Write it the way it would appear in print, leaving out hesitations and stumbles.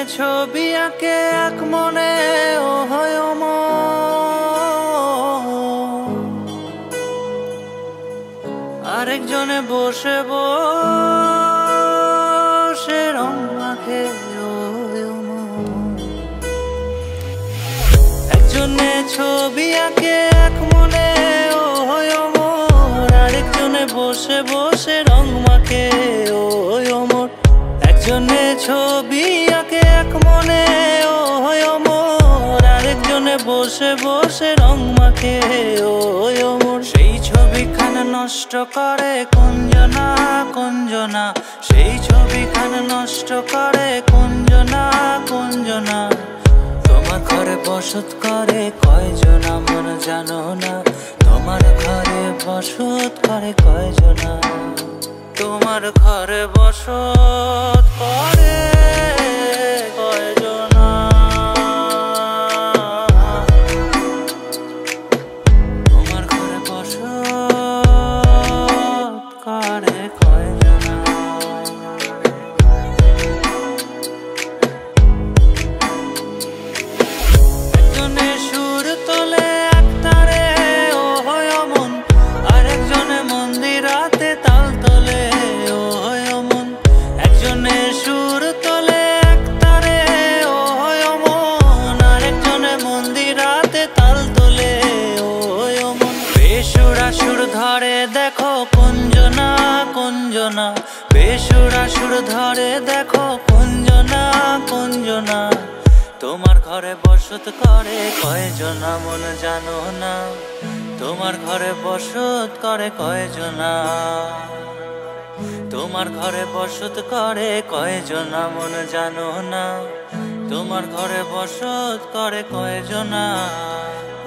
ছবি আঁকে এক মনে ও হয় আরেকজনে বসে বসে রং মাখে একজনে ছবি আঁকে এক মনে ও হয় আরেকজনে বসে বসে রং মাখে ও অমর একজনে ছবি আঁকে এক মনে ও হয় আরেকজনে বসে বসে রং মাখে ও অমর সেই ছবিখান নষ্ট করে কুঞ্জনা কুঞ্জনা সেই ছবিখান নষ্ট করে কুঞ্জনা কুঞ্জনা তোমার ঘরে বসত করে কয়জনা মন জানো না তোমার ঘরে বসত করে কয়জনা তোমার ঘরে বসত করে কয়জনা তোমার ঘরে বসত করে কয়জনা একজনে সুর তোলে এক তারে ও হয় মন আরেকজনে মন্দিরাতে তাল তোলে ও হয় মন একজনে সুর তোলে এক তারে ও হয় মন আরেকজনে মন্দিরাতে তাল তোলে ও হয় মন বেসুরা সুর ধরে দেখো কুঞ্জনা কুঞ্জনা বেসুরা সুর ধরে দেখো কুঞ্জনা কুঞ্জনা তোমার ঘরে বসত করে কয়জনা মন জানো না তোমার ঘরে বসত করে কয়জনা তোমার ঘরে বসত করে কয়জনা মন জানো না তোমার ঘরে বসত করে কয়জনা